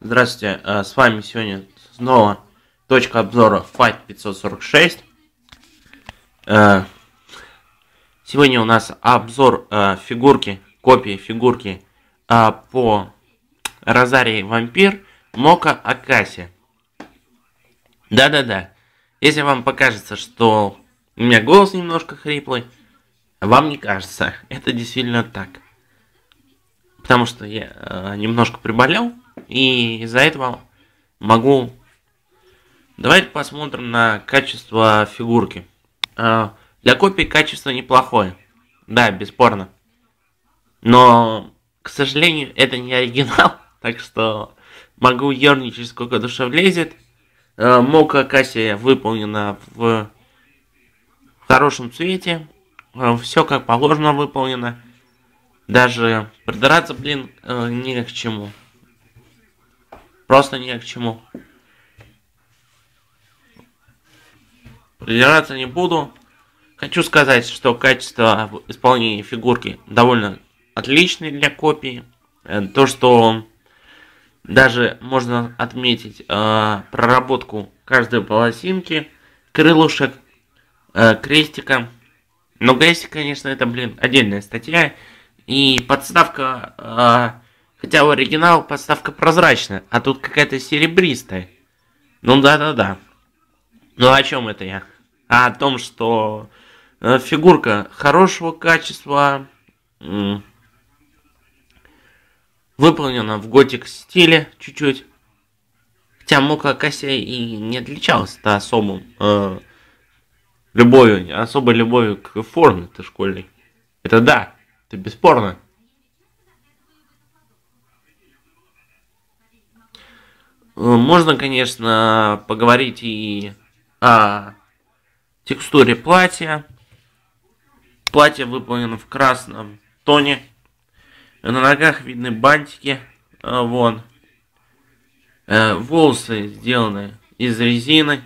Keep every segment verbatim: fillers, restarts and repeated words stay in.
Здравствуйте, э, с вами сегодня снова точка обзора Fight пятьсот сорок шесть. Э, Сегодня у нас обзор э, фигурки, копии фигурки э, по Розарий Вампир Мока Акаси. Да-да-да, если вам покажется, что у меня голос немножко хриплый, вам не кажется, это действительно так. Потому что я э, немножко приболел, и из-за этого могу... Давайте посмотрим на качество фигурки. Э, для копии качество неплохое. Да, бесспорно. Но, к сожалению, это не оригинал, так что могу ерничать сколько душа влезет. Э, Мока Акаси выполнена в хорошем цвете. Э, все как положено выполнено. Даже придраться, блин, э, не к чему. Просто не к чему. Придираться не буду. Хочу сказать, что качество исполнения фигурки довольно отличное для копии. Э, то, что даже можно отметить э, проработку каждой полосинки, крылышек, э, крестика. Но крестик, конечно, это, блин, отдельная статья. И подставка, э, хотя в оригинал подставка прозрачная, а тут какая-то серебристая. Ну да-да-да. Ну о чем это я? А о том, что э, фигурка хорошего качества, э, выполнена в готик стиле чуть-чуть. Хотя Мока Акаси и не отличалась-то особым э, любовью, особой любовью к форме-то школьной. Это да. Это бесспорно. Можно, конечно, поговорить и о текстуре платья. Платье выполнено в красном тоне. На ногах видны бантики. Вон. Волосы сделаны из резины.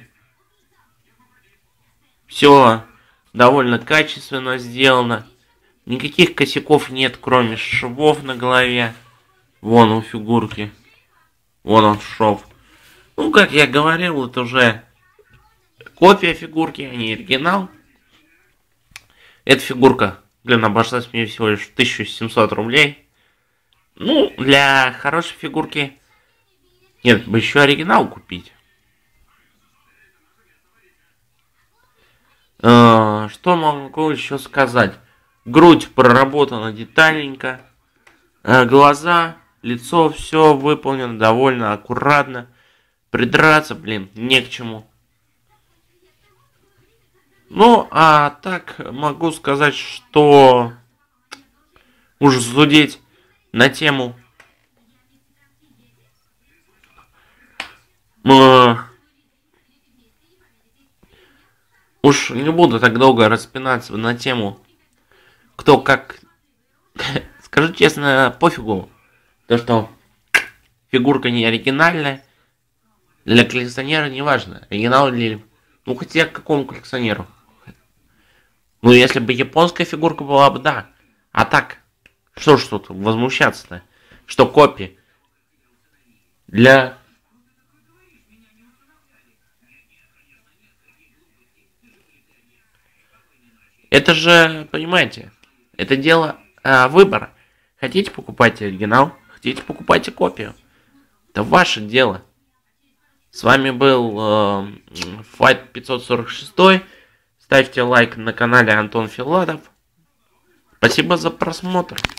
Все довольно качественно сделано. Никаких косяков нет, кроме швов на голове. Вон у фигурки. Вон он шов. Ну, как я говорил, это уже копия фигурки, а не оригинал. Эта фигурка, блин, обошлась мне всего лишь тысячу семьсот рублей. Ну, для хорошей фигурки... Нет, бы еще оригинал купить. Э, что могу еще сказать? Грудь проработана детальненько. Глаза, лицо, все выполнено довольно аккуратно. Придраться, блин, не к чему. Ну, а так могу сказать, что уж зудеть на тему э, уж не буду так долго распинаться на тему, кто как... Скажу честно, пофигу. То, что фигурка не оригинальная. Для коллекционера не важно, оригинал или... Ну, хотя к какому коллекционеру? Ну, если бы японская фигурка была бы, да. А так, что ж тут возмущаться-то? Что копии? Для... Это же, понимаете, это дело э, выбора. Хотите покупать оригинал, хотите покупайте копию. Это ваше дело. С вами был э, Fight пятьсот сорок шесть. Ставьте лайк на канале Антон Филатов. Спасибо за просмотр.